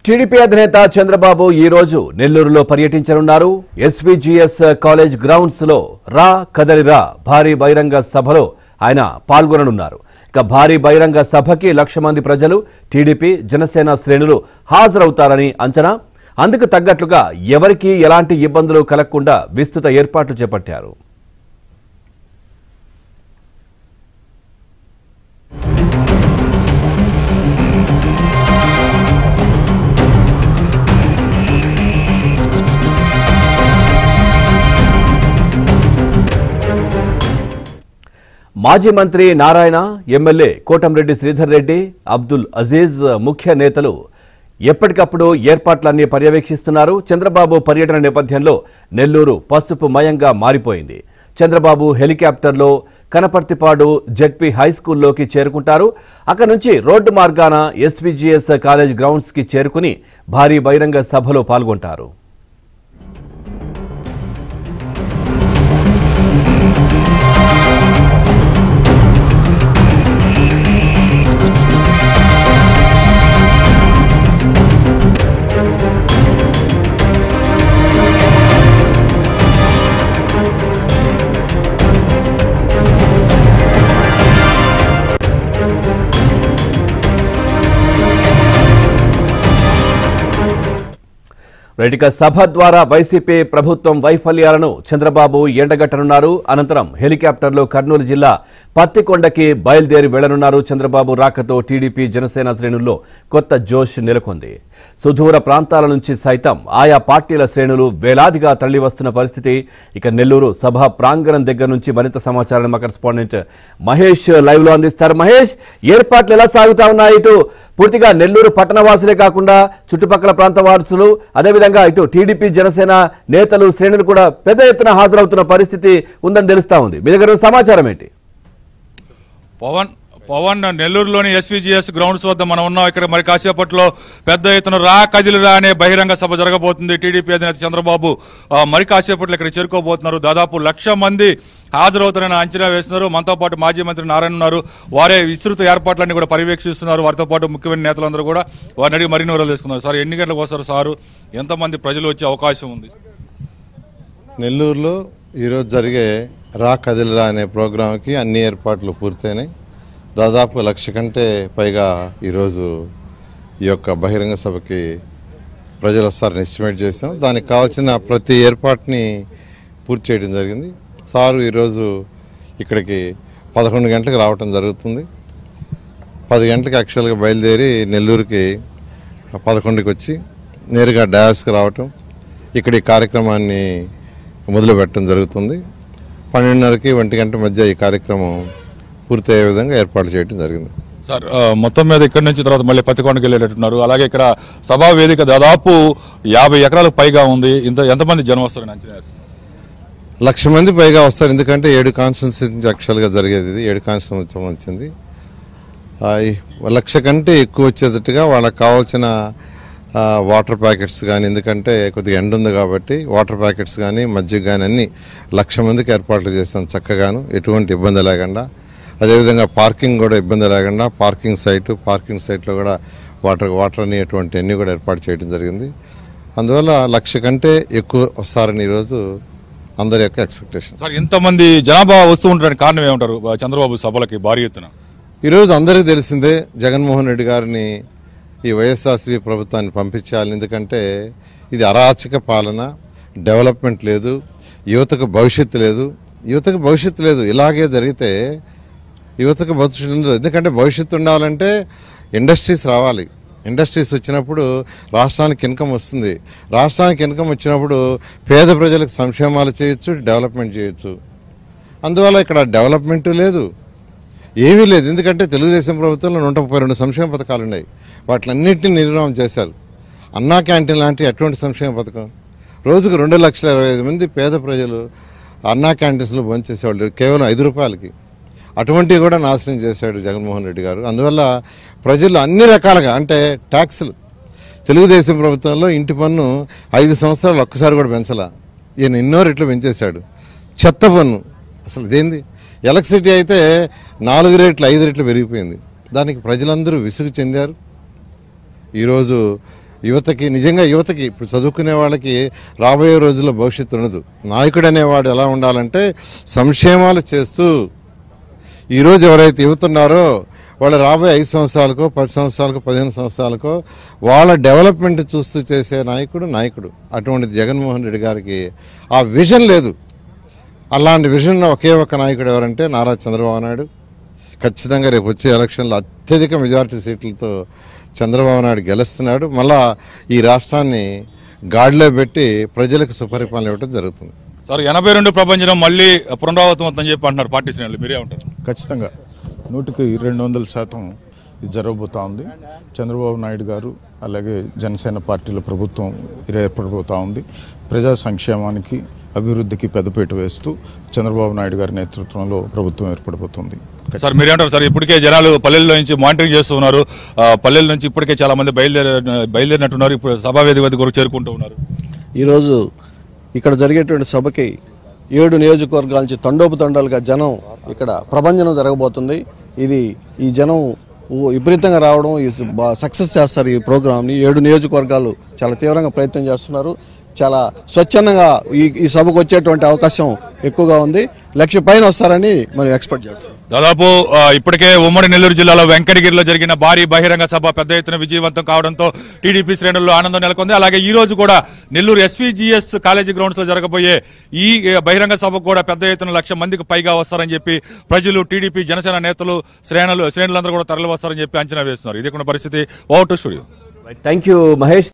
TDP అధినేత చంద్రబాబు ఈ రోజు నెల్లూరులో పర్యటించనున్నారు. ఎస్వీజీఎస్ కాలేజ్ గ్రౌండ్స్ లో రా కదలిరా భారీ బహిరంగ సభలో ఆయన పాల్గొననున్నారు. ఇక భారీ బహిరంగ సభకి 1,00,000 మంది ప్రజలు, టీడీపీ, జనసేన శ్రేణులు హాజరవుతారని అంచనా. అందుకు తగ్గట్లుగా ఎవరికీ ఎలాంటి ఇబ్బందులు కలగకుండా విస్తృత ఏర్పాట్లు చేపట్టారు. మాజీ మంత్రి నారాయణ, ఎమ్మెల్యే కోటంరెడ్డి శ్రీధర్ రెడ్డి, అబ్దుల్ అజీజ్ ముఖ్య నేతలు ఎప్పటికప్పుడు ఏర్పాట్లన్నీ పర్యవేక్షిస్తున్నారు. చంద్రబాబు పర్యటన నేపథ్యంలో నెల్లూరు పసుపు మయంగా మారిపోయింది. చంద్రబాబు హెలికాప్టర్లో కనపర్తిపాడు జెడ్పీ హైస్కూల్లోకి చేరుకుంటారు. అక్కడి నుంచి రోడ్డు మార్గాన ఎస్వీజీఎస్ కాలేజ్ గ్రౌండ్స్ కి చేరుకుని భారీ బహిరంగ సభలో పాల్గొంటారు. రైటిక సభ ద్వారా వైసీపీ ప్రభుత్వం వైఫల్యాలను చంద్రబాబు ఎండగట్టనున్నారు. అనంతరం హెలికాప్టర్లో కర్నూలు జిల్లా పత్తికొండకి బయలుదేరి వెళ్లనున్నారు. చంద్రబాబు రాకతో టీడీపీ, జనసేన శ్రేణుల్లో కొత్త జోష్ నెలకొంది. సుదూర ప్రాంతాల నుంచి సైతం ఆయా పార్టీల శ్రేణులు వేలాదిగా తరలివస్తున్న పరిస్థితి. ఇక నెల్లూరు సభ ప్రాంగణం దగ్గర నుంచి మరింత సమాచారాన్ని మా కరెస్పాండెంట్ మహేష్ లైవ్ లో అందిస్తారు. మహేష్, ఏర్పాట్లు ఎలా సాగుతా ఉన్నాయి? ఇటు పూర్తిగా నెల్లూరు పట్టణవాసులే కాకుండా చుట్టుపక్కల ప్రాంత వాసులు, అదేవిధంగా ఇటు టీడీపీ, జనసేన నేతలు, శ్రేణులు కూడా పెద్ద ఎత్తున హాజరవుతున్న పరిస్థితి ఉందని తెలుస్తా ఉంది. మీ దగ్గర సమాచారం ఏంటి? పవన్ నెల్లూరులోని ఎస్వీజీఎస్ గ్రౌండ్స్ వద్ద మనం ఉన్నాం. ఇక్కడ మరి కాసేపట్లో పెద్ద ఎత్తున రా కదిలిరా అనే బహిరంగ సభ జరగబోతుంది. టీడీపీ అధినేత చంద్రబాబు మరి కాసేపట్లో ఇక్కడ చేరుకోబోతున్నారు. దాదాపు 1,00,000 మంది హాజరవుతారని అంచనా వేస్తున్నారు. మనతో పాటు మాజీ మంత్రి నారాయణ ఉన్నారు. వారే విస్తృత ఏర్పాట్లన్నీ కూడా పర్యవేక్షిస్తున్నారు. వారితో పాటు ముఖ్యమైన నేతలందరూ కూడా వారిని అడిగి మరిన్ని వివరాలు తెలుసుకున్నారు. సార్, ఎన్ని గంటలకు వస్తారు సారు? ఎంతమంది ప్రజలు వచ్చే అవకాశం ఉంది? నెల్లూరులో ఈరోజు జరిగే రా కదిలిరా అనే ప్రోగ్రాంకి అన్ని ఏర్పాట్లు పూర్తయినాయి. దాదాపు 1,00,000 కంటే పైగా ఈరోజు ఈ యొక్క బహిరంగ సభకి ప్రజలు వస్తారని ఎస్టిమేట్ చేసాం. దానికి కావాల్సిన ప్రతి ఏర్పాటుని పూర్తి చేయడం జరిగింది. సారు ఈరోజు ఇక్కడికి 11 గంటలకు రావటం జరుగుతుంది. 10 గంటలకు యాక్చువల్గా బయలుదేరి నెల్లూరుకి 11కి వచ్చి నేరుగా డయాస్కి రావటం, ఇక్కడ ఈ కార్యక్రమాన్ని మొదలు పెట్టడం జరుగుతుంది. 12:30కి 1 గంట మధ్య ఈ కార్యక్రమం పూర్తయ్యే విధంగా ఏర్పాటు చేయడం జరిగింది. సార్, మొత్తం మీద ఇక్కడి నుంచి తర్వాత మళ్ళీ పత్తికొండకి వెళ్ళేటట్టున్నారు. అలాగే ఇక్కడ సభా వేదిక దాదాపు 50 ఎకరాలకు పైగా ఉంది. ఎంతమంది జనం వస్తారని అంచనా వేస్తారు? 1,00,000 మంది పైగా వస్తారు. ఎందుకంటే 7 కాన్స్టిట్యున్సీ నుంచి యాక్చువల్గా జరిగేది ఇది. 7 కాన్స్టిట్యున్సీ వచ్చింది. 1,00,000 కంటే ఎక్కువ వచ్చేటట్టుగా వాళ్ళకి కావాల్సిన వాటర్ ప్యాకెట్స్ కానీ, ఎందుకంటే కొద్దిగా ఎండ ఉంది కాబట్టి వాటర్ ప్యాకెట్స్ కానీ, మజ్జిగ కానీ అన్నీ 1,00,000 మందికి ఏర్పాట్లు చేస్తాం చక్కగాను, ఎటువంటి ఇబ్బంది లేకుండా. అదేవిధంగా పార్కింగ్ కూడా ఇబ్బంది లేకుండా పార్కింగ్ సైట్లో కూడా వాటర్ అని ఎటువంటి అన్నీ కూడా ఏర్పాటు చేయడం జరిగింది. అందువల్ల 1,00,000 కంటే ఎక్కువ వస్తారని ఈరోజు అందరి యొక్క ఎక్స్పెక్టేషన్. సార్, ఇంతమంది జనాభా వస్తూ ఉండడానికి కారణం ఏమంటారు? చంద్రబాబు సభలకి భారీ ఎత్తున ఈరోజు అందరికీ తెలిసిందే, జగన్మోహన్ రెడ్డి గారిని ఈ వైఎస్ఆర్సీపీ ప్రభుత్వాన్ని పంపించాలి. ఎందుకంటే ఇది అరాచక పాలన, డెవలప్మెంట్ లేదు, యువతకు భవిష్యత్తు లేదు. ఇలాగే జరిగితే యువతకు భవిష్యత్తు ఉండదు. ఎందుకంటే భవిష్యత్తు ఉండాలంటే ఇండస్ట్రీస్ రావాలి. ఇండస్ట్రీస్ వచ్చినప్పుడు రాష్ట్రానికి ఇన్కమ్ వస్తుంది. రాష్ట్రానికి ఇన్కమ్ వచ్చినప్పుడు పేద ప్రజలకు సంక్షేమాలు చేయొచ్చు, డెవలప్మెంట్ చేయొచ్చు. అందువల్ల ఇక్కడ డెవలప్మెంట్ లేదు, ఏమీ లేదు. ఎందుకంటే తెలుగుదేశం ప్రభుత్వంలో 132 సంక్షేమ పథకాలు ఉన్నాయి. వాటిలన్నింటినీ నిర్మాణం చేశారు. అన్నా క్యాంటీన్ లాంటి అటువంటి సంక్షేమ పథకం, రోజుకు 2,25,000 మంది పేద ప్రజలు అన్నా క్యాంటీన్స్లో భోంచేసేవాళ్ళు కేవలం 5 రూపాయలకి. అటువంటివి కూడా నాశనం చేశాడు జగన్మోహన్ రెడ్డి గారు. అందువల్ల ప్రజలు అన్ని రకాలుగా, అంటే ట్యాక్సులు, తెలుగుదేశం ప్రభుత్వంలో ఇంటి పన్ను 5 సంవత్సరాలు ఒక్కసారి కూడా పెంచలా, ఈయన ఎన్నో రెట్లు పెంచేశాడు. చెత్త పన్ను అసలు ఇదేంది? ఎలక్ట్రిసిటీ అయితే 4 రెట్లు 5 రెట్లు పెరిగిపోయింది. దానికి ప్రజలందరూ విసుగు చెందారు. ఈరోజు యువతకి నిజంగా యువతకి ఇప్పుడు చదువుకునే వాళ్ళకి రాబోయే రోజుల్లో భవిష్యత్తు ఉండదు. నాయకుడు అనేవాడు ఎలా ఉండాలంటే సంక్షేమాలు చేస్తూ ఈరోజు ఎవరైతే యువత ఉన్నారో వాళ్ళు రాబోయే 5 సంవత్సరాలకో 10 సంవత్సరాలకో 15 సంవత్సరాలకో వాళ్ళ డెవలప్మెంట్ చూస్తూ చేసే నాయకుడు. అటువంటిది జగన్మోహన్ రెడ్డి గారికి ఆ విజన్ లేదు. అలాంటి విజన్ ఒకే ఒక నాయకుడు ఎవరంటే నారా చంద్రబాబు నాయుడు. ఖచ్చితంగా రేపు వచ్చే ఎలక్షన్లో అత్యధిక మెజారిటీ సీట్లతో చంద్రబాబు నాయుడు గెలుస్తున్నాడు. మళ్ళా ఈ రాష్ట్రాన్ని గాడిలో పెట్టి ప్రజలకు సుపరిపాలన ఇవ్వడం జరుగుతుంది. సార్ 82 ప్రభంజనం మళ్ళీ పునరావృతం అవుతుందని చెప్పి అంటున్నారు పార్టీ శ్రేణులు, మీరే ఉంటారు? ఖచ్చితంగా 100% ఇది జరగబోతూ ఉంది. చంద్రబాబు నాయుడు గారు అలాగే జనసేన పార్టీల ప్రభుత్వం ఏర్పడబోతూ ఉంది. ప్రజా సంక్షేమానికి అభివృద్ధికి పెద్దపీట వేస్తూ చంద్రబాబు నాయుడు గారి నేతృత్వంలో ప్రభుత్వం ఏర్పడబోతుంది. Sir మీరేంటారు sir? ఇప్పటికే జనాలు పల్లెల్లో నుంచి మానిటరింగ్ చేస్తూ ఉన్నారు. పల్లెల నుంచి ఇప్పటికే చాలా మంది బయలుదేరినట్టున్నారు. ఇప్పుడు సభావేదిక వద్దకు చేరుకుంటూ ఉన్నారు. ఈరోజు ఇక్కడ జరిగేటువంటి సభకి 7 నియోజకవర్గాల నుంచి తండోపతండాలుగా జనం ఇక్కడ ప్రభంజనం జరగబోతుంది. ఈ జనం విపరీతంగా రావడం సక్సెస్ చేస్తారు ఈ ప్రోగ్రామ్ని. 7 నియోజకవర్గాలు చాలా తీవ్రంగా ప్రయత్నం చేస్తున్నారు. చాలా స్వచ్ఛందంగా ఈ సభకు వచ్చేటువంటి అవకాశం ఎక్కువగా ఉంది. 1,00,000 పైన వస్తారని మనం ఎక్స్పెక్ట్ చేస్తాం. దాదాపు ఇప్పటికే ఉమ్మడి నెల్లూరు జిల్లాలో వెంకటగిరిలో జరిగిన భారీ బహిరంగ సభ పెద్ద ఎత్తున విజయవంతం కావడంతో టీడీపీ శ్రేణుల్లో ఆనందం నెలకొంది. అలాగే ఈ రోజు కూడా నెల్లూరు SVGS కాలేజీ గ్రౌండ్స్ లో జరగబోయే ఈ బహిరంగ సభకు కూడా పెద్ద ఎత్తున 1,00,000 మందికి పైగా వస్తారని చెప్పి ప్రజలు, టీడీపీ, జనసేన నేతలు, శ్రేణులందరూ కూడా తరలి వస్తారని చెప్పి అంచనా వేస్తున్నారు. ఇది కూడా పరిస్థితి. Over to studio. Thank you Mahesh.